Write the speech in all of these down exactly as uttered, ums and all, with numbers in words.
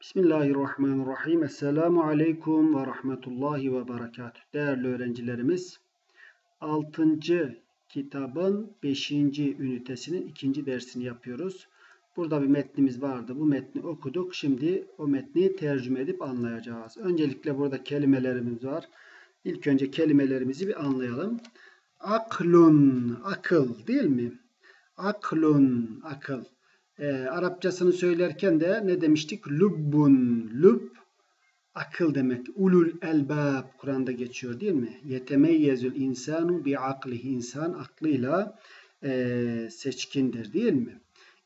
Bismillahirrahmanirrahim. Esselamu aleyküm ve rahmetullahi ve berekatuhu. Değerli öğrencilerimiz, altıncı kitabın beşinci ünitesinin ikinci dersini yapıyoruz. Burada bir metnimiz vardı. Bu metni okuduk. Şimdi o metni tercüme edip anlayacağız. Öncelikle burada kelimelerimiz var. İlk önce kelimelerimizi bir anlayalım. Aklun, akıl değil mi? Aklun, akıl. E, Arapçasını söylerken de ne demiştik? Lubbun, lub, akıl demek. Ulul elbab Kur'an'da geçiyor değil mi? Yetemeyyezül insanu bi aklihi. İnsan aklıyla e, seçkindir değil mi?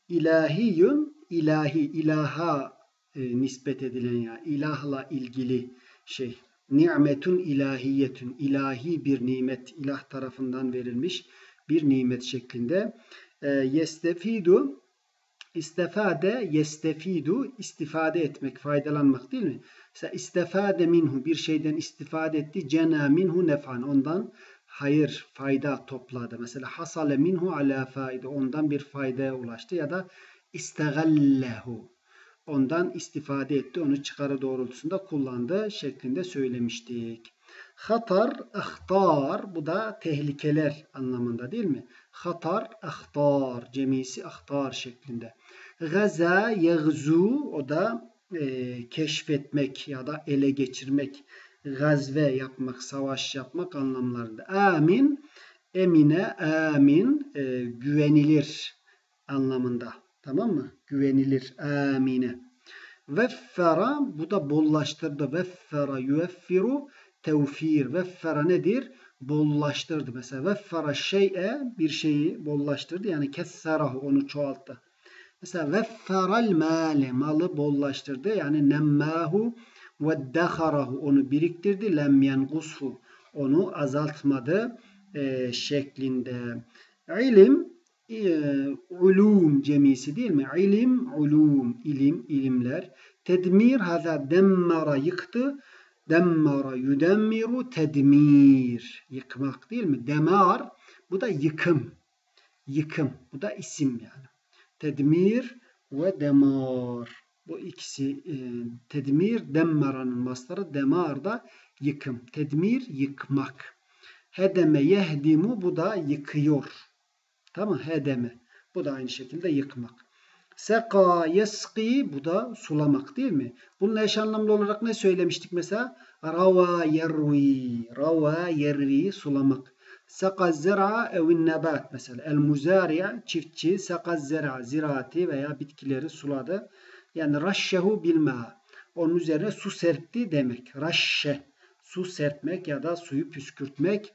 İlahiyun, ilahi, ilaha e, nispet edilen ya, ilahla ilgili şey. Ni'metun ilahiyetun, ilahi bir nimet, ilah tarafından verilmiş bir nimet şeklinde. E, yestefidu, İstefade, yestefidu, istifade etmek, faydalanmak değil mi? Mesela istifade minhu, bir şeyden istifade etti. Cena minhu nef'an, ondan hayır, fayda topladı. Mesela hasale minhu ala faide, ondan bir faydaya ulaştı. Ya da istegallehu, ondan istifade etti, onu çıkarı doğrultusunda kullandı şeklinde söylemiştik. Hatar, ahtar, bu da tehlikeler anlamında değil mi? Hatar, ahtar, cemisi ahtar şeklinde. Gaza, yagzu, o da e, keşfetmek ya da ele geçirmek, gazve yapmak, savaş yapmak anlamlarında. Amin, emine, amin, e, güvenilir anlamında. Tamam mı? Güvenilir, amine. Veffera, bu da bollaştırdı. Veffera, yüeffiru, tevfir. Veffera nedir? Bollaştırdı. Mesela veffera şey'e, bir şeyi bollaştırdı. Yani kesserahu, onu çoğalttı. Mesela vefferal male, malı bollaştırdı. Yani nemmahu ve deharahu, onu biriktirdi. Lem yengushu, onu azaltmadı e, şeklinde. İlim, e, ulum cemisi değil mi? İlim, ulum, ilim, ilimler. Tedmir, haza demmara, yıktı. Demmara, yudemmiru, tedmir, yıkmak değil mi? Demar, bu da yıkım. Yıkım, bu da isim yani. Tedmir ve demar. Bu ikisi e, tedmir, demmaranın mastarı, demar da yıkım. Tedmir, yıkmak. Hedeme, yehdimu, bu da yıkıyor. Tamam, hedeme. Bu da aynı şekilde yıkmak. Seka, yeski, bu da sulamak değil mi? Bunun eş anlamlı olarak ne söylemiştik mesela? Rava, yervi. Rava, yervi, sulamak. Seka zera evin nebat mesela. El muzari'a, çiftçi. Seka zera, ziraati veya bitkileri suladı. Yani raşşehu bilma. Onun üzerine su serpti demek. Raşşe, su serpmek ya da suyu püskürtmek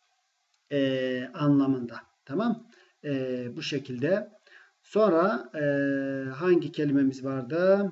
e, anlamında. Tamam. E, bu şekilde. Sonra e, hangi kelimemiz vardı?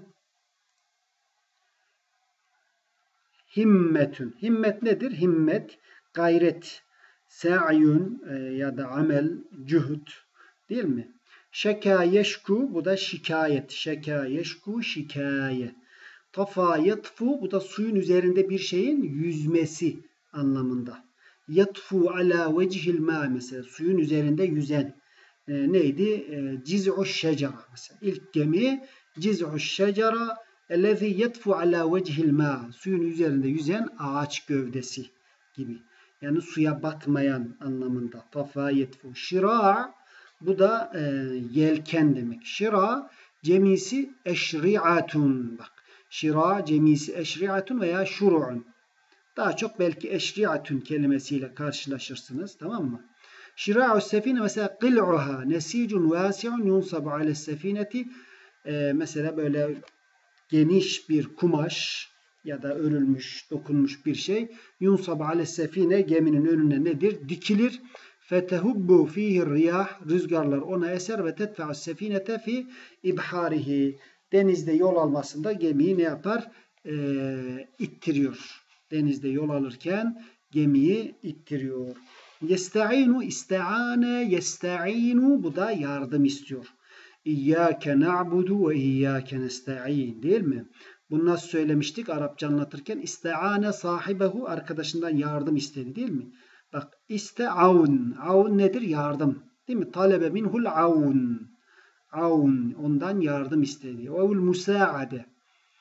Himmetün. Himmet nedir? Himmet, gayret, sa'yun e, ya da amel, cühd değil mi? Şeka yeşku, bu da şikayet. Şeka yeşku, şikayet. Tafa yatfu, bu da suyun üzerinde bir şeyin yüzmesi anlamında. Yatfu ala vecihil ma, mesela suyun üzerinde yüzen. E, neydi? E, ciz'u şecera mesela. İlk gemi ciz'u şecera ellezî yatfu ala vecihil ma, suyun üzerinde yüzen ağaç gövdesi gibi. Yani suya batmayan anlamında. Tafa yetfu. Şira, bu da e, yelken demek. Şira cemisi eşri'atun. Bak. Şira cemisi eşri'atun veya şur'un. Daha çok belki eşri'atun kelimesiyle karşılaşırsınız. Tamam mı? Şira'u sefine mesela qil'uha nesicun vasi'un yunsabu ale sefineti, e, mesela böyle geniş bir kumaş ya da örülmüş, dokunmuş bir şey. Yunsabu ale sefine, geminin önüne nedir? Dikilir. Fetehubbu fihi riyah, rüzgarlar ona eser ve tetfe'us sefinete fi ibharihi, denizde yol almasında gemiyi ne yapar? E, ittiriyor. Denizde yol alırken gemiyi ittiriyor. Yesta'inu, iste'ane, yesta'inu, bu da yardım istiyor. İyyâke na'budu ve iyyâke nesta'in değil mi? Bunu nasıl söylemiştik Arapça anlatırken? İste'ane sahibehu, arkadaşından yardım istedi değil mi? Bak, iste'aun. Aun nedir? Yardım. Değil mi? Talebe minhul aun. Aun. Ondan yardım istedi. Evul musaade.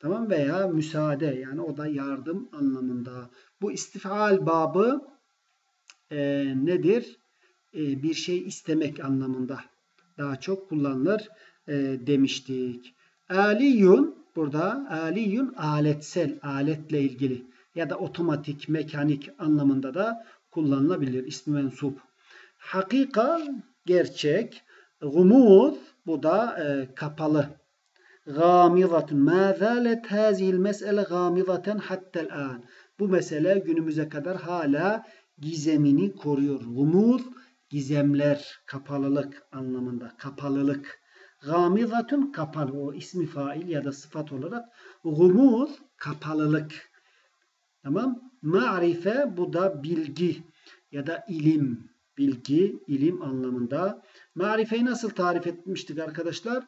Tamam, veya müsaade, yani o da yardım anlamında. Bu istifal babı e, nedir? E, bir şey istemek anlamında daha çok kullanılır e, demiştik. Aliyun, burada aliyun aletsel, aletle ilgili ya da otomatik, mekanik anlamında da kullanılabilir. İsmi mensup. Hakika, gerçek. Gumuz, bu da e, kapalı. Gamidatun. Ma zalet hazihil mes'ele gamidaten hattel an. Bu mesele günümüze kadar hala gizemini koruyor. Gumuz, gizemler, kapalılık anlamında. Kapalılık. Gamidatun, kapalı. O ismi fail ya da sıfat olarak. Gumuz, kapalılık. Tamam. Ma'rife, bu da bilgi ya da ilim. Bilgi, ilim anlamında. Marifeyi nasıl tarif etmiştik arkadaşlar?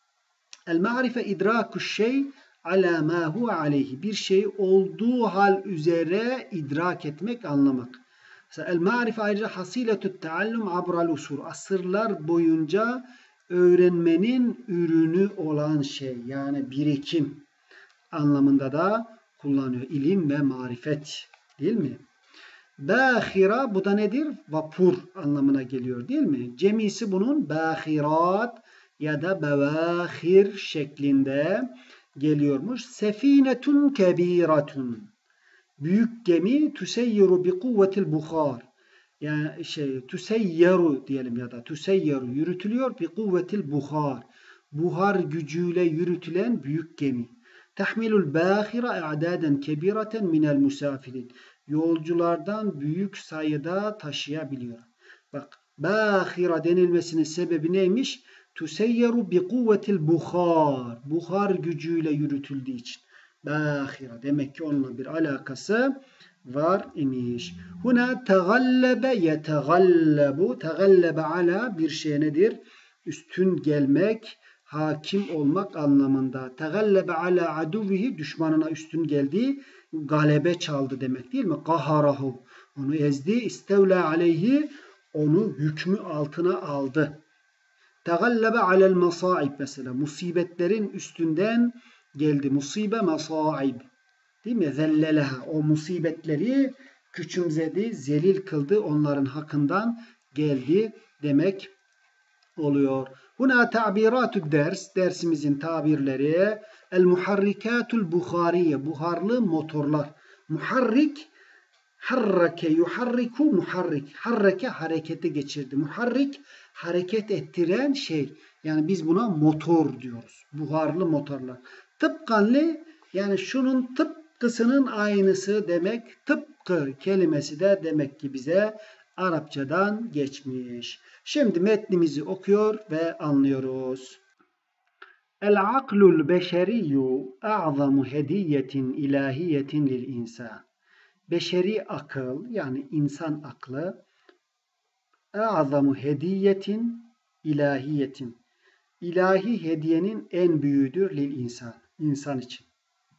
El ma'rife idraku şey ala ma huve aleyhi. Bir şey olduğu hal üzere idrak etmek, anlamak. Mesela el ma'rife ayrıca hasiletut taallum abral usul. Asırlar boyunca öğrenmenin ürünü olan şey, yani birikim anlamında da kullanıyor. İlim ve marifet, değil mi? Bâhira, bu da nedir? Vapur anlamına geliyor, değil mi? Cemisi bunun bâhirat ya da bevâhir şeklinde geliyormuş. Sefinetun kebiratun. Büyük gemi tüseyyiru bi kuvvetil buhar. Yani şey tüseyyeru diyelim ya da tüseyyeru, yürütülüyor bi kuvvetil buhar. Buhar gücüyle yürütülen büyük gemi. Tahmilul bâhira a'daden kebiraten minel musafirin. Yolculardan büyük sayıda taşıyabiliyor. Bak, bâhira denilmesinin sebebi neymiş? Tüseyyeru bi kuvvetil buhar. Buhar gücüyle yürütüldüğü için. Bâhira. Demek ki onunla bir alakası var imiş. Huna tegallebe yetegallabu. Tegallebe ala, bir şey nedir? Üstün gelmek, hakim olmak anlamında. Tegallebe ala aduvihi, düşmanına üstün geldi, galebe çaldı demek, değil mi? Kaharahu, onu ezdi. İstevla aleyhi, onu hükmü altına aldı. Tegallebe alel masaib, mesela musibetlerin üstünden geldi. Musibe masaib, değil mi? Zelleleha, o musibetleri küçümsedi, zelil kıldı, onların hakkından geldi demek oluyor. Huna ta'biratud ders, dersimizin tabirleri. El muharrikatul buhariye, buharlı motorlar. Muharrik, harrake yuharriku, muharrik. Harrake, harekete geçirdi. Muharrik, hareket ettiren şey. Yani biz buna motor diyoruz. Buharlı motorlar. Tıpkanlı, yani şunun tıpkısının aynısı demek. Tıpkı kelimesi de demek ki bize Arapçadan geçmiş. Şimdi metnimizi okuyor ve anlıyoruz. El aklul beşeriyyu a'zamu hediyetin ilahiyetin lil insan. Beşeri akıl, yani insan aklı, a'zamu hediyetin ilahiyetin. İlahi hediyenin en büyüğüdür lil insan. İnsan için.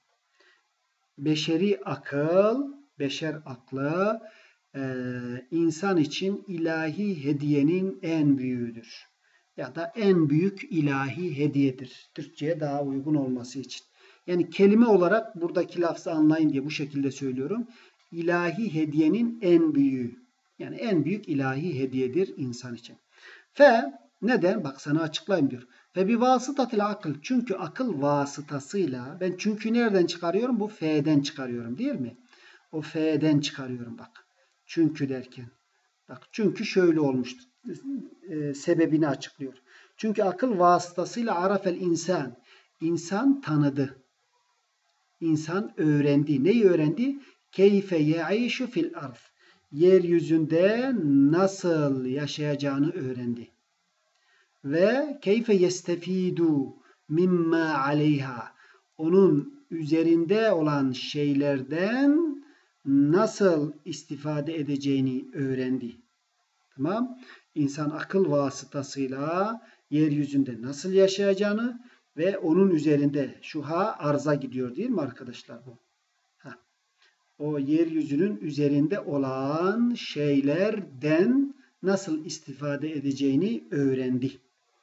Beşeri akıl, beşer aklı, Ee, insan için ilahi hediyenin en büyüğüdür. Ya da en büyük ilahi hediyedir. Türkçe'ye daha uygun olması için. Yani kelime olarak buradaki lafzı anlayın diye bu şekilde söylüyorum. İlahi hediyenin en büyüğü. Yani en büyük ilahi hediyedir insan için. Fe, neden? Bak sana açıklayayım diyor. Fe bir vasıtatil akıl. Çünkü akıl vasıtasıyla, ben çünkü nereden çıkarıyorum? Bu fe'den çıkarıyorum, değil mi? O fe'den çıkarıyorum bak. Çünkü derken. Bak, çünkü şöyle olmuştu. E, sebebini açıklıyor. Çünkü akıl vasıtasıyla arafel insan. İnsan tanıdı. İnsan öğrendi. Neyi öğrendi? Keyfe ye'işu fil arz. Yeryüzünde nasıl yaşayacağını öğrendi. Ve keyfe yestefidu mimma aleyha. Onun üzerinde olan şeylerden nasıl istifade edeceğini öğrendi. Tamam? İnsan akıl vasıtasıyla yeryüzünde nasıl yaşayacağını ve onun üzerinde, şu ha arza gidiyor değil mi arkadaşlar bu? Ha. O yeryüzünün üzerinde olan şeylerden nasıl istifade edeceğini öğrendi.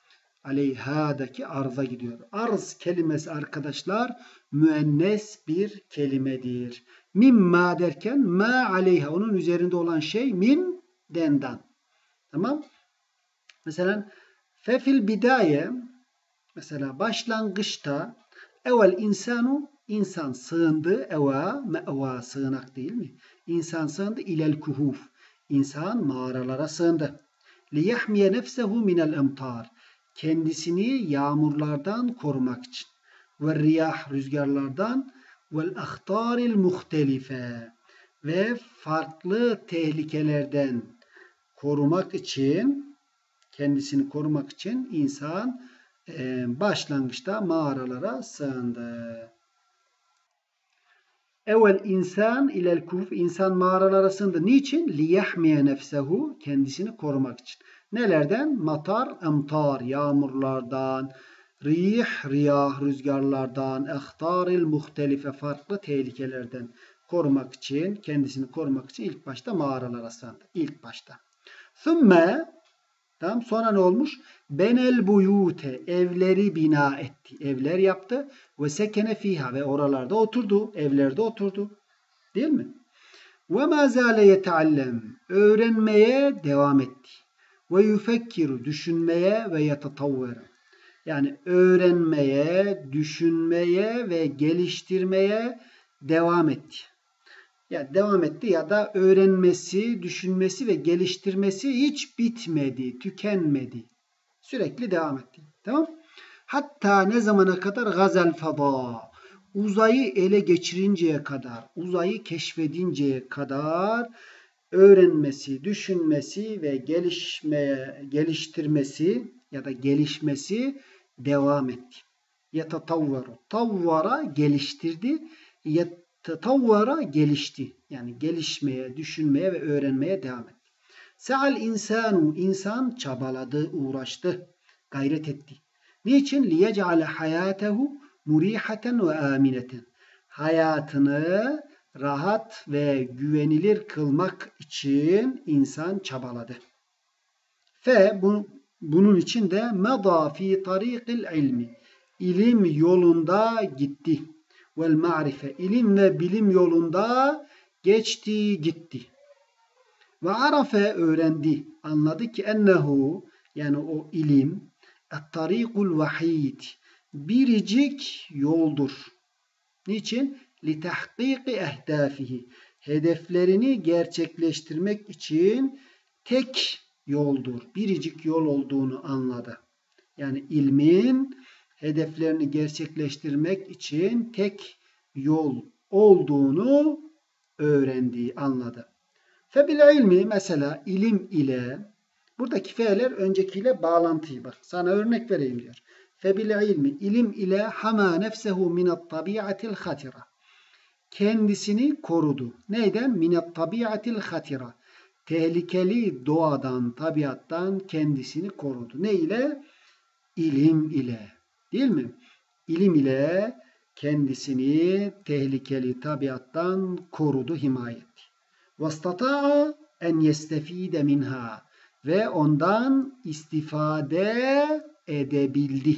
Aleyha'daki arza gidiyor. Arz kelimesi arkadaşlar müennes bir kelimedir. Mimma derken ma aleyha onun üzerinde olan şey mim dendan. Tamam? Mesela fefil bidaye mesela başlangıçta evvel insanu insan sığındı eva me'va sığınak değil mi? İnsan sığındı ilel kuhuf. İnsan mağaralara sığındı. Liyahmiye nefsehu minel emtar. Kendisini yağmurlardan korumak için. Ve riyah rüzgarlardan vel ahtaril muhtelife ve farklı tehlikelerden korumak için kendisini korumak için insan e, başlangıçta mağaralara sığındı. Evvel insan ilel kuf insan mağaralara sığındı. Niçin? Liyahmiye nefsehu kendisini korumak için. Nelerden? Matar, emtar, yağmurlardan, rih, riyah, rüzgarlardan, ehtaril muhtelife, farklı tehlikelerden korumak için, kendisini korumak için ilk başta mağaralara sığındı. İlk başta. Sümme, tamam, sonra ne olmuş? Benel buyute, evleri bina etti. Evler yaptı. Ve sekene fiha ve oralarda oturdu. Evlerde oturdu. Değil mi? Ve ma zâle yeteallem, öğrenmeye devam etti. Ve yufekkiru, düşünmeye ve yetetavvera. Yani öğrenmeye, düşünmeye ve geliştirmeye devam etti. Ya devam etti ya da öğrenmesi, düşünmesi ve geliştirmesi hiç bitmedi, tükenmedi. Sürekli devam etti. Tamam? Hatta ne zamana kadar? Gazel fada. Uzayı ele geçirinceye kadar, uzayı keşfedinceye kadar öğrenmesi, düşünmesi ve gelişmeye, geliştirmesi ya da gelişmesi devam etti. Yetatavvaru. Tavvara geliştirdi. Yetatavvara gelişti. Yani gelişmeye, düşünmeye ve öğrenmeye devam etti. Se'al insanu. İnsan çabaladı, uğraştı, gayret etti. Niçin? Liyec'ale hayatehu murihaten ve amineten. Hayatını rahat ve güvenilir kılmak için insan çabaladı. Fe bu, bunun için de meda fi tariqil ilmi. İlim yolunda gitti. Vel ma'rife. İlim ve bilim yolunda geçti, gitti. Ve arafe öğrendi. Anladı ki ennehu yani o ilim et-tarikul vahid. Biricik yoldur. Niçin? لِتَحْقِيقِ اَهْدَافِهِ hedeflerini gerçekleştirmek için tek yoldur. Biricik yol olduğunu anladı. Yani ilmin hedeflerini gerçekleştirmek için tek yol olduğunu öğrendi, anladı. Febil ilmi mesela ilim ile buradaki fe'ler öncekiyle bağlantıyı bak. Sana örnek vereyim diyor. Febil ilmi ilim ile hama nefsehu minat tabiatil hatira. Kendisini korudu. Neyden? Minat tabiatil hatira. Tehlikeli doğadan, tabiattan kendisini korudu. Ne ile? İlim ile. Değil mi? İlim ile kendisini tehlikeli tabiattan korudu, himaye etti. وَاسْتَطَاعَ en yestefide minha ve ondan istifade edebildi.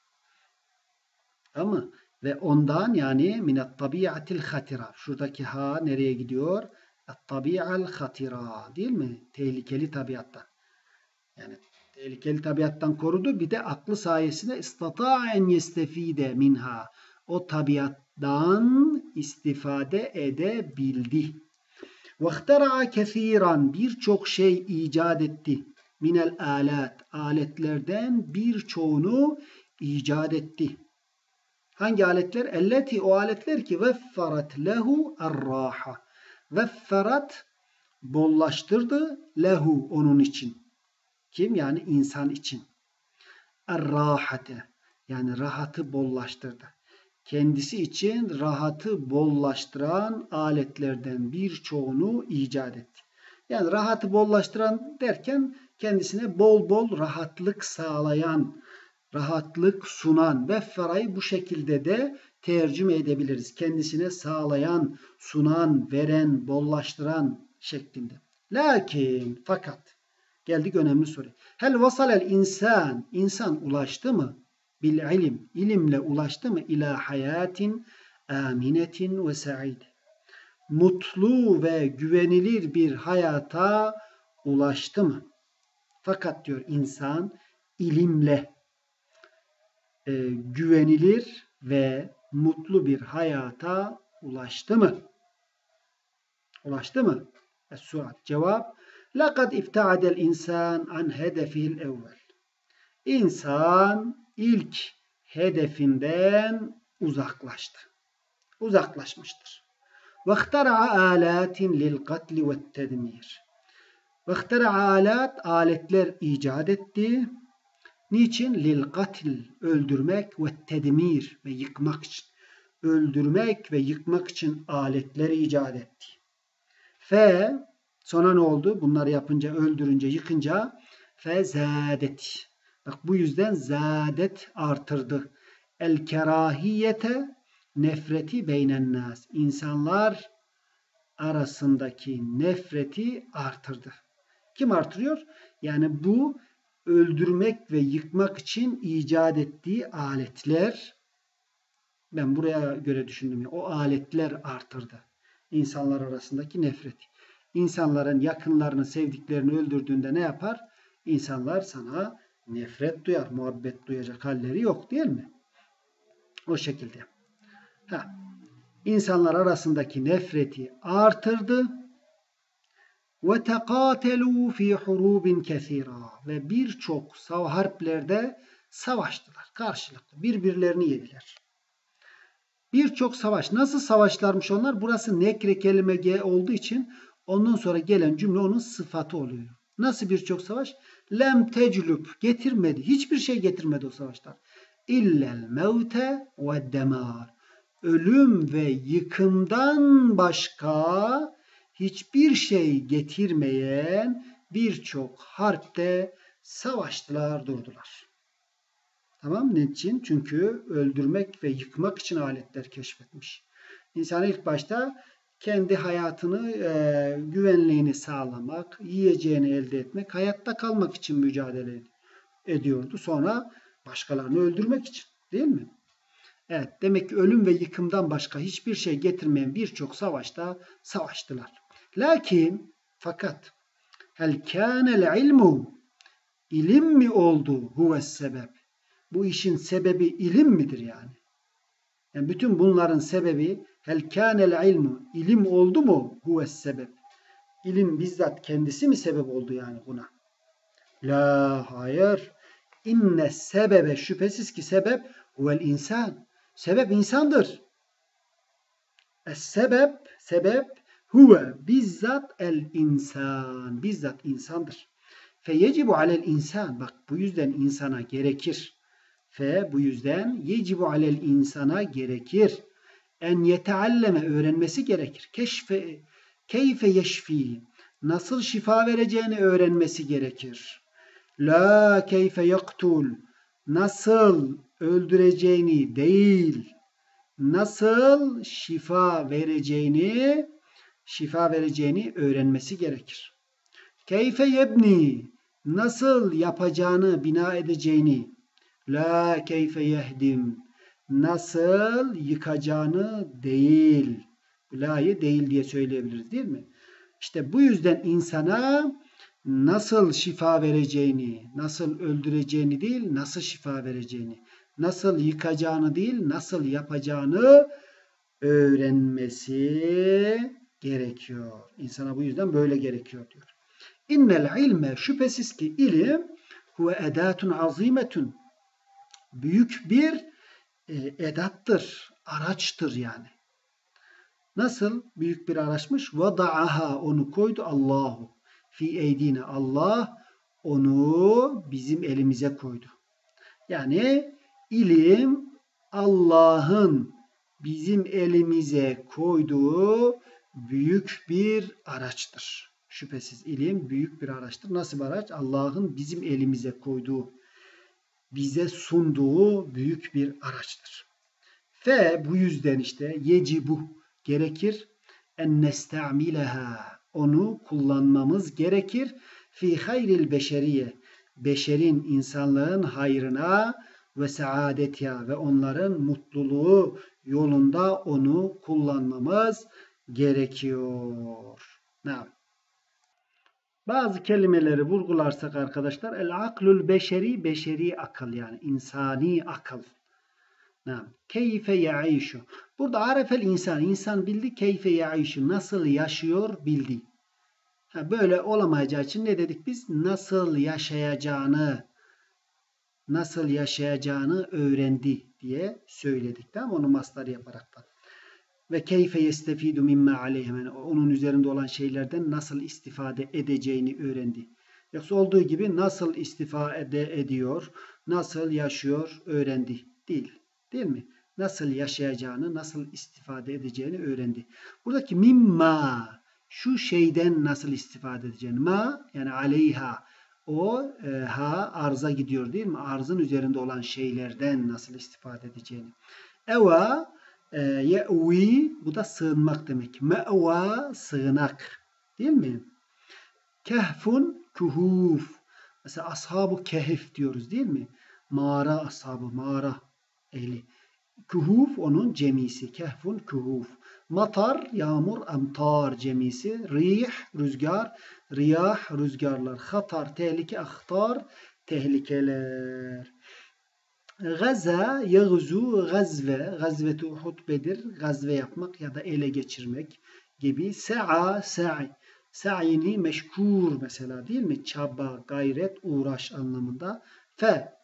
Ama ve ondan yani minat tabiatil hatira. Şuradaki ha nereye gidiyor? Tabi'al hatira değil mi? Tehlikeli tabiattan. Yani tehlikeli tabiattan korudu. Bir de aklı sayesinde istata'a en yestefide minha. O tabiattan istifade edebildi. وَاخْتَرَعَ كَثِيرًا birçok şey icat etti. Minel alat aletlerden birçoğunu icat etti. Hangi aletler? Elleti o aletler ki veffarat lehu arraha. Veffarat bollaştırdı lehu onun için. Kim? Yani insan için. Arrahate yani rahatı bollaştırdı. Kendisi için rahatı bollaştıran aletlerden birçoğunu icat etti. Yani rahatı bollaştıran derken kendisine bol bol rahatlık sağlayan, rahatlık sunan ve ferayı bu şekilde de tercüme edebiliriz. Kendisine sağlayan, sunan, veren, bollaştıran şeklinde. Lakin fakat Geldik önemli soru. Hel vasalel insan, insan ulaştı mı? Bil ilim, ilimle ulaştı mı? İlâ hayatin aminetin ve sa'id. Mutlu ve güvenilir bir hayata ulaştı mı? Fakat diyor insan ilimle e, güvenilir ve mutlu bir hayata ulaştı mı? Ulaştı mı? Es-sual. Cevap: لَقَدْ اِفْتَعَدَ الْاِنْسَانِ عَنْ هَدَفِهِ الْاَوَّلِ. İnsan ilk hedefinden uzaklaştı. Uzaklaşmıştır. وَاخْتَرَعَ آلَاتٍ لِلْقَتْلِ وَالتَّدْمِيرِ. وَاخْتَرَعَ alat, aletler icat etti. Niçin? لِلْقَتْلِ, öldürmek ve tedmir, ve yıkmak için. Öldürmek ve yıkmak için aletleri icat etti. Fe, sonra ne oldu? Bunları yapınca, öldürünce, yıkınca fe zâdet. Bak bu yüzden zâdet artırdı. El kerahiyete, nefreti beynen nas. İnsanlar arasındaki nefreti artırdı. Kim artırıyor? Yani bu öldürmek ve yıkmak için icat ettiği aletler, ben buraya göre düşündüm ya, o aletler artırdı İnsanlar arasındaki nefreti. İnsanların yakınlarını, sevdiklerini öldürdüğünde ne yapar? İnsanlar sana nefret duyar, muhabbet duyacak halleri yok değil mi? O şekilde. Ha. İnsanlar arasındaki nefreti artırdı. Ve tekatelû fî hurûbin kesîrâ. Ve birçok harplerde savaştılar. Karşılıklı. Birbirlerini yediler. Birçok savaş. Nasıl savaşlarmış onlar? Burası nekre kelime G olduğu için ondan sonra gelen cümle onun sıfatı oluyor. Nasıl birçok savaş? Lem teclüb, getirmedi. Hiçbir şey getirmedi o savaşlar. İllel mevte ve demar. Ölüm ve yıkımdan başka hiçbir şey getirmeyen birçok harpte savaştılar, durdular. Tamam, niçin? Çünkü öldürmek ve yıkmak için aletler keşfetmiş. İnsan ilk başta kendi hayatını, e, güvenliğini sağlamak, yiyeceğini elde etmek, hayatta kalmak için mücadele ediyordu. Sonra başkalarını öldürmek için, değil mi? Evet, demek ki ölüm ve yıkımdan başka hiçbir şey getirmeyen birçok savaşta savaştılar. Lakin, fakat hel kânel ilmu, ilim mi oldu huves sebep? Bu işin sebebi ilim midir yani? Yani bütün bunların sebebi hel kânel ilmu, ilim oldu mu huves sebep? İlim bizzat kendisi mi sebep oldu yani buna? La, hayır. İnne sebebe, şüphesiz ki sebep huvel insan. Sebep insandır. Es sebep, sebep huve bizzat el insan. Bizzat insandır. Fe yecibu alel insan. Bak bu yüzden insana gerekir. Fe bu yüzden yecibu alel insana gerekir. En yetealleme, öğrenmesi gerekir. Keşfe, keyfe yeşfi. Nasıl şifa vereceğini öğrenmesi gerekir. La keyfe yaktul. Nasıl öldüreceğini değil, nasıl şifa vereceğini, şifa vereceğini öğrenmesi gerekir. Keyfe yebni. Nasıl yapacağını, bina edeceğini. La keyfe yehdim. Nasıl yıkacağını değil. La'yı değil diye söyleyebiliriz değil mi? İşte bu yüzden insana nasıl şifa vereceğini, nasıl öldüreceğini değil, nasıl şifa vereceğini, nasıl yıkacağını değil, nasıl yapacağını öğrenmesi gerekiyor. İnsana bu yüzden böyle gerekiyor diyor. İnnel ilme, şüphesiz ki ilim huve edatun azimetun. Büyük bir e, edattır, araçtır yani. Nasıl büyük bir araçmış? Vada'aha, onu koydu Allahu. Fi eydine, Allah onu bizim elimize koydu. Yani ilim Allah'ın bizim elimize koyduğu büyük bir araçtır. Şüphesiz ilim büyük bir araçtır. Nasıl bir araç? Allah'ın bizim elimize koyduğu, bize sunduğu büyük bir araçtır. Ve bu yüzden işte yecibu, gerekir en nesta'mileha, onu kullanmamız gerekir. fi hayril beşeriye, beşerin, insanlığın hayrına ve saadetiha ve onların mutluluğu yolunda onu kullanmamız gerekiyor. Ne? Bazı kelimeleri vurgularsak arkadaşlar, el aklul beşeri, beşeri akıl, yani insani akıl. Keyfe yaişu. Burada arefel insan. İnsan bildi. Keyfe yaişu. Nasıl yaşıyor bildi. Ha, böyle olamayacağı için ne dedik biz? Nasıl yaşayacağını nasıl yaşayacağını öğrendi diye söyledik. Tamam, onu mastar yaparak da. Ve keyfe yestefidu mimma aleyhi. Yani onun üzerinde olan şeylerden nasıl istifade edeceğini öğrendi. Yoksa olduğu gibi nasıl istifade ediyor, nasıl yaşıyor öğrendi. Değil. Değil mi? Nasıl yaşayacağını, nasıl istifade edeceğini öğrendi. Buradaki mimma, şu şeyden nasıl istifade edeceğini. Ma, yani aleyha, o e, ha arza gidiyor değil mi? Arzın üzerinde olan şeylerden nasıl istifade edeceğini. Eva, e, ye'vi, bu da sığınmak demek. Me'va, sığınak. Değil mi? Kehfun, kuhuf. Mesela ashab-ı kehif diyoruz değil mi? Mağara ashabı, mağara ehli. Kuhuf onun cemisi. Kehfun kuhuf. Matar, yağmur, amtar cemisi. Rih, rüzgar. Riyah, rüzgarlar. Hatar, tehlike. Ahtar, tehlikeler. Gaza, yağzu, gazve. Gazve-i Uhud, Bedir. Gazve yapmak ya da ele geçirmek gibi. Sa'a, sa'i. Sa'ini meşkur mesela değil mi? Çaba, gayret, uğraş anlamında. Fe,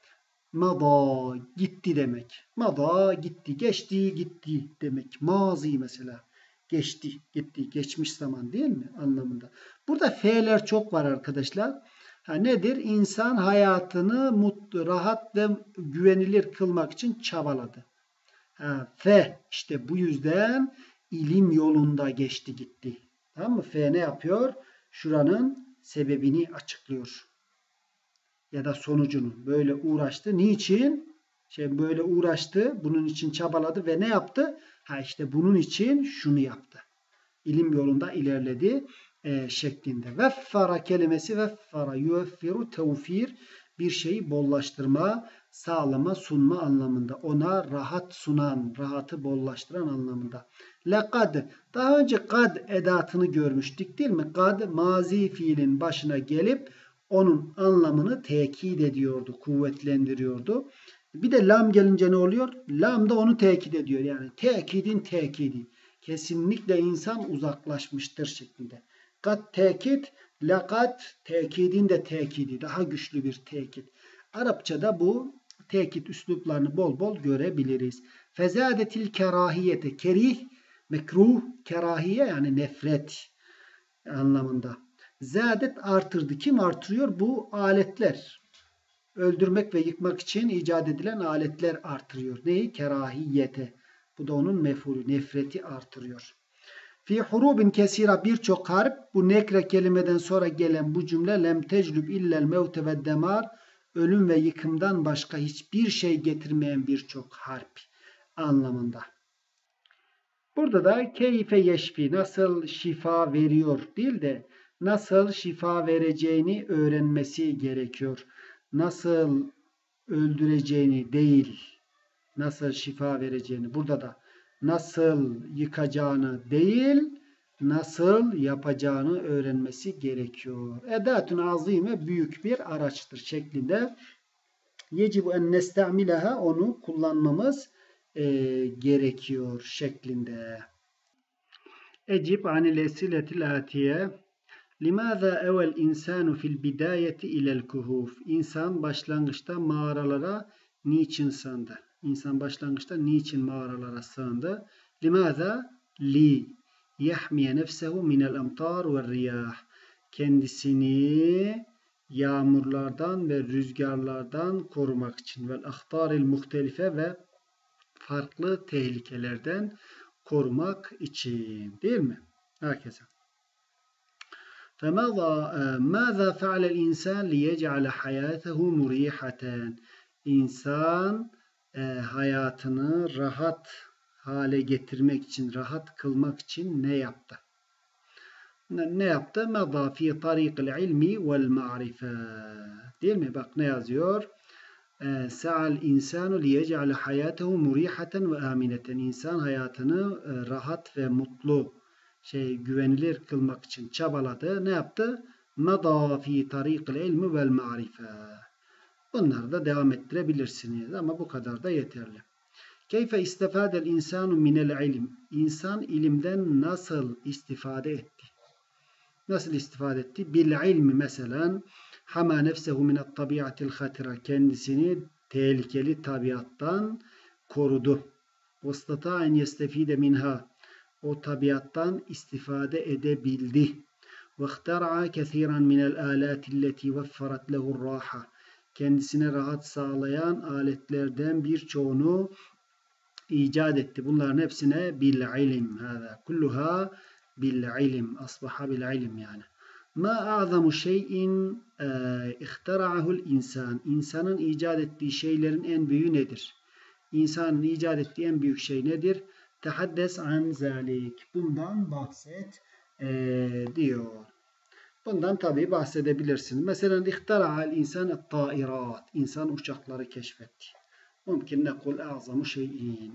mada, gitti demek. Mada, gitti, geçti, gitti demek. Mazi mesela. Geçti, gitti, geçmiş zaman değil mi anlamında. Burada fe'ler çok var arkadaşlar. Ha, nedir? İnsan hayatını mutlu, rahat ve güvenilir kılmak için çabaladı. Ha, fe, işte bu yüzden ilim yolunda geçti gitti. Tamam mı? Fe ne yapıyor? Şuranın sebebini açıklıyor. Ya da sonucunu. Böyle uğraştı. Niçin? Şey böyle uğraştı. Bunun için çabaladı ve ne yaptı? Ha işte bunun için şunu yaptı. İlim yolunda ilerledi e, şeklinde. Veffara kelimesi veffara yüeffiru tevfir, bir şeyi bollaştırma, sağlama, sunma anlamında. Ona rahat sunan, rahatı bollaştıran anlamında. Lekad, daha önce kad edatını görmüştük değil mi? Kad mazi fiilin başına gelip onun anlamını tekit ediyordu, kuvvetlendiriyordu. Bir de lam gelince ne oluyor? Lam da onu tekit ediyor. Yani tekidin tekidi. Kesinlikle insan uzaklaşmıştır şeklinde. Kat tekit, lakat tekidin de tekidi. Daha güçlü bir tekit. Arapçada bu tekit üsluplarını bol bol görebiliriz. Fezadetil kerahiyete. Kerih, mekruh, kerahiye yani nefret anlamında. Zadet artırdı. Kim artırıyor? Bu aletler. Öldürmek ve yıkmak için icat edilen aletler artırıyor. Neyi? Kerahiyete. Bu da onun mef'ulü. Nefreti artırıyor. Fi hurubin kesira, birçok harp. Bu nekre kelimeden sonra gelen bu cümle lem teclüb illel mevte ve demar, ölüm ve yıkımdan başka hiçbir şey getirmeyen birçok harp anlamında. Burada da keyfe yeşfi, nasıl şifa veriyor değil de nasıl şifa vereceğini öğrenmesi gerekiyor. Nasıl öldüreceğini değil, nasıl şifa vereceğini. Burada da nasıl yıkacağını değil, nasıl yapacağını öğrenmesi gerekiyor. Edatun azime, büyük bir araçtır şeklinde. Yecibu en nesta'milaha, onu kullanmamız e, gerekiyor şeklinde. Ecib anil esiletil atiye. Limaza evel insanu fil bidayeti ilel kuhuf. İnsan başlangıçta mağaralara niçin sığındı? İnsan başlangıçta niçin mağaralara sığındı? Limaza li yahmiye nefsehu minel amtar ve riyah. Kendisini yağmurlardan ve rüzgarlardan korumak için. Vel ahtaril muhtelife ve farklı tehlikelerden korumak için. Değil mi? Herkese. فماذا ماذا فعل الإنسان ليجعل حياته مريحة? İnsan e, hayatını rahat hale getirmek için, rahat kılmak için ne yaptı? ne, ne yaptı? Mada fi tariqil ilmi vel ma'rife. Değil mi? Bak ne yazıyor? Sa'al insanu liyec'ale hayatehu murihaten ve amineten. İnsan hayatını e, rahat ve mutlu, şey güvenilir kılmak için çabaladı. Ne yaptı? Mada fi tariqil ilmi vel ma'rife. Bunları da devam ettirebilirsiniz ama bu kadar da yeterli. Keyfe istifadel insanu minel ilim. İnsan ilimden nasıl istifade etti? Nasıl istifade etti? Bil ilmi mesela hama nefsehu minat tabiatil hatira. Kendisini tehlikeli tabiattan korudu. Vastata en yestefide minha. O tabiattan istifade edebildi. Ve ihtara'a kethiran minel alati alleti vefferat lehu'r raha. Kendisine rahat sağlayan aletlerden birçoğunu icat etti. Bunların hepsine bil ilim. Hâzâ kulluha bil ilim. Asbaha bil ilim yani. Ma a'zamu şeyin ihtara'ahul insan. İnsanın icat ettiği şeylerin en büyüğü nedir? İnsanın icat ettiği en büyük şey nedir? Tehaddes an zalik. Bundan bahset ee, diyor. Bundan tabii bahsedebilirsiniz. Mesela ihtara'al insan et-tairat. İnsan uçakları keşfetti. Mümkün nekul a'zamu şeyin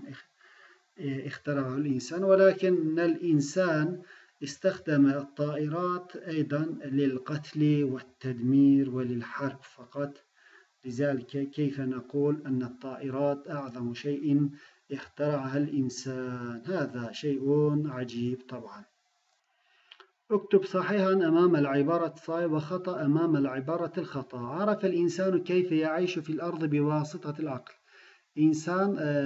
اخترعه الإنسان ولكن الإنسان استخدم الطائرات أيضا للقتل والتدمير وللحرب فقط لذلك كيف نقول أن الطائرات أعظم شيء اخترعها الإنسان هذا شيء عجيب طبعا اكتب صحيحا أمام العبارة الصحيح وخطأ أمام العبارة الخطأ عرف الإنسان كيف يعيش في الأرض بواسطة العقل İnsan e,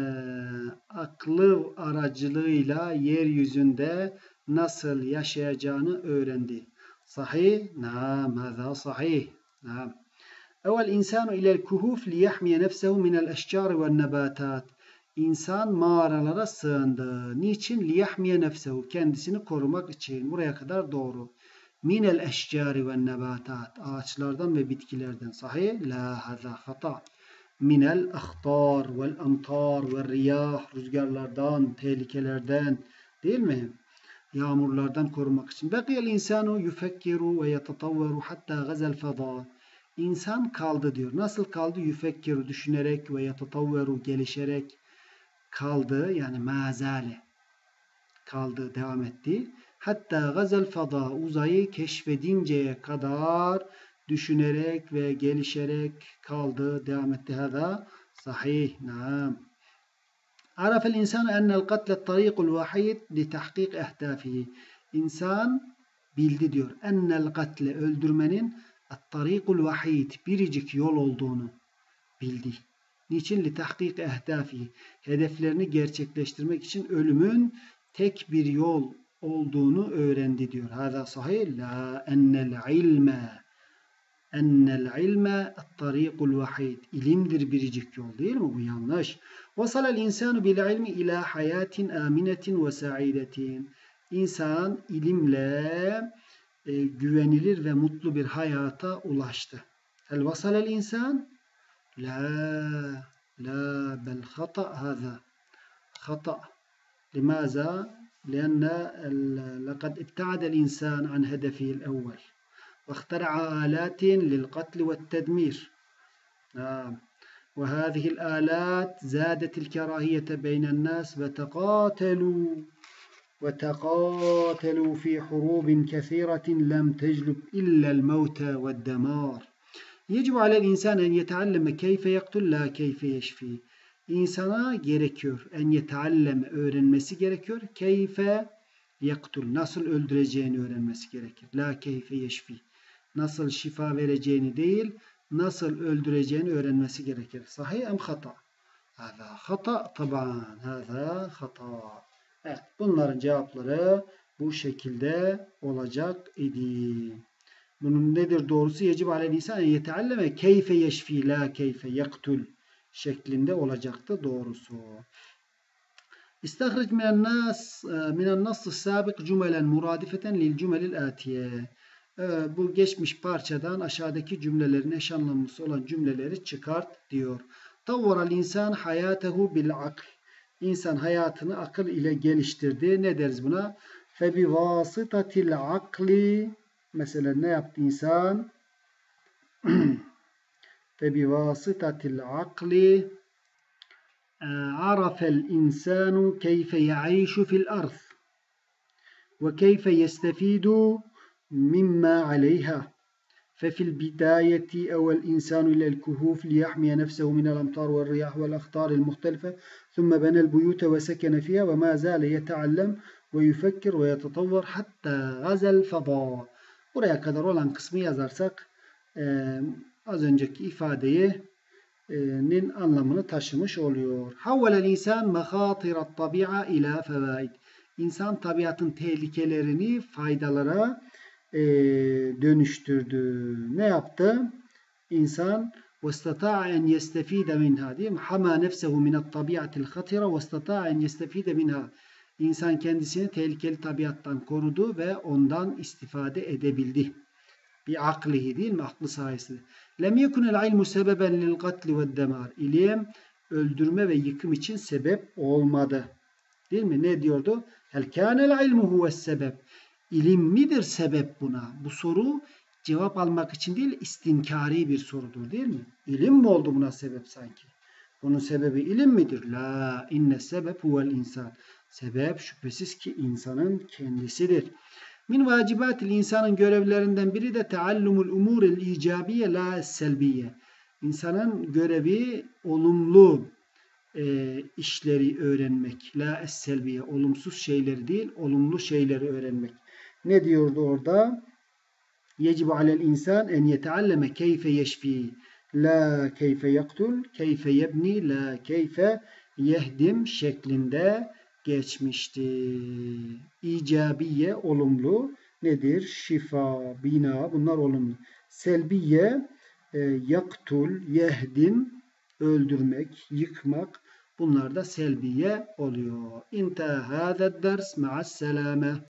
aklı aracılığıyla yeryüzünde nasıl yaşayacağını öğrendi. Sahih? Naam, hâzâ sahih. Naam. Evvel insanu ilel kuhuf liyahmiye nefsehu minel eşcâri ve nebatat. İnsan mağaralara sığındı. Niçin? Liyahmiye nefsehu. Kendisini korumak için. Buraya kadar doğru. Minel eşcâri ve nebatat. Ağaçlardan ve bitkilerden. Sahih? La hâzâ hata. Minel ahtar vel amtar ve riyah, rüzgarlardan, tehlikelerden, değil mi? Yağmurlardan korumak için. Bekiyel insanu yufekkiru ve yetetavveru hatta gazel fada. İnsan kaldı diyor. Nasıl kaldı? Yufekkiru, düşünerek ve yetetavveru, gelişerek kaldı. Yani mazale kaldı, devam etti. Hatta gazel fada, uzayı keşfedinceye kadar düşünerek ve gelişerek kaldı, devam etti. Hâzâ sahih. Naam. Arafel insanu ennel katle tarikul vahid li tahkik ehdâfihi. İnsan bildi diyor. Ennel katle, öldürmenin tarikul vahid, biricik yol olduğunu bildi. Niçin? Li tahkik ehdâfihi. Hedeflerini gerçekleştirmek için ölümün tek bir yol olduğunu öğrendi diyor. Hâzâ sahih. La ennel ilme ennel ilme et-tarikul vahid. İlimdir biricik yol, değil mi? Bu yanlış. Vasalel insanu bil ilmi ila hayatin aminetin ve saidetin. İnsan ilimle e, güvenilir ve mutlu bir hayata ulaştı. Hel vasalel insan? La la bel hata hâzâ. Hata. Limaza? لأن لقد ابتعد الإنسان عن هدفه الأول واخترع آلات للقتل والتدمير. نعم. وهذه الآلات زادت الكراهية بين الناس وتقاتلوا وتقاتلوا في حروب كثيرة لم تجلب إلا الموت والدمار. يجب على الإنسان أن يتعلم كيف يقتل لا كيف يشفي. İnsana gerekiyor. En yetallem, öğrenmesi gerekiyor. Keyfe yaktul, nasıl öldüreceğini öğrenmesi gerekir. La keyfe yeşfi, nasıl şifa vereceğini değil, nasıl öldüreceğini öğrenmesi gerekir. Sahih em hata? Hâzâ hata taban. Hâzâ hata. Evet, bunların cevapları bu şekilde olacak idi. Bunun nedir doğrusu? Yecib alel insan en yetalleme keyfe yeşfi la keyfe yaktul şeklinde olacaktı doğrusu. İstahric minen nas minen nass sabık cümlen muradifeten lil cümelil atiye. Bu geçmiş parçadan aşağıdaki cümlelerin eş anlamlısı olan cümleleri çıkart diyor. Tavvaral insan hayatehu bil akl. İnsan hayatını akıl ile geliştirdi. Ne deriz buna? فَبِوَاسِطَةِ الْعَقْلِ Mesela ne yaptı insan? فَبِوَاسِطَةِ الْعَقْلِ عَرَفَ الْإِنْسَانُ كَيْفَ يَعِيشُ فِي الْأَرْضِ وَكَيْفَ يَسْتَفِيدُ مِمَّا عَلَيْهَا ففي البداية أوى الإنسان إلى الكهوف ليحمي نفسه من الأمطار والرياح والأخطار المختلفة ثم بنى البيوت وسكن فيها وما زال يتعلم ويفكر ويتطور حتى غزا الفضاء. Buraya kadar olan kısmı yazarsak e, az önceki ifadenin anlamını taşımış oluyor. Havvelel insan mehatirat tabi'a ila fevaid. İnsan tabiatın tehlikelerini faydalara e, dönüştürdü. Ne yaptı? İnsan وَاسْتَطَاعَ اَنْ يَسْتَف۪يدَ مِنْهَا değil mi? حَمَا نَفْسَهُ مِنَ الطَّبِيعَةِ الْخَطِرَ وَاسْتَطَاعَ اَنْ يَسْتَف۪يدَ مِنْهَا İnsan kendisini tehlikeli tabiattan korudu ve ondan istifade edebildi. Bir aklihi değil mi? Aklı sayesinde. لَمْ يَكُنَ الْعِلْمُ سَبَبًا لِلْقَتْلِ وَالدَّمَارِ İlim öldürme ve yıkım için sebep olmadı. Değil mi? Ne diyordu? هَلْ كَانَ الْعِلْمُ هُوَ السَّبَبِ İlim midir sebep buna? Bu soru cevap almak için değil, istinkari bir sorudur değil mi? İlim mi oldu buna sebep sanki? Bunun sebebi ilim midir? La inne sebep huvel insan. Sebep şüphesiz ki insanın kendisidir. Min vacibatil insanın görevlerinden biri de teallumul umuril icabiye la selbiye. İnsanın görevi olumlu e, işleri öğrenmek. La selbiye. Olumsuz şeyleri değil, olumlu şeyleri öğrenmek. Ne diyordu orada? Yecibu alel insan en yetealleme keyfe yeşfi. La keyfe yaktul, keyfe yebni, la keyfe yehdim şeklinde geçmişti. İcabiye olumlu nedir? Şifa, bina bunlar olumlu. Selbiye e, yaktul, yehdim öldürmek, yıkmak bunlar da selbiye oluyor. İntehâ hâzed ders ma'as selâme.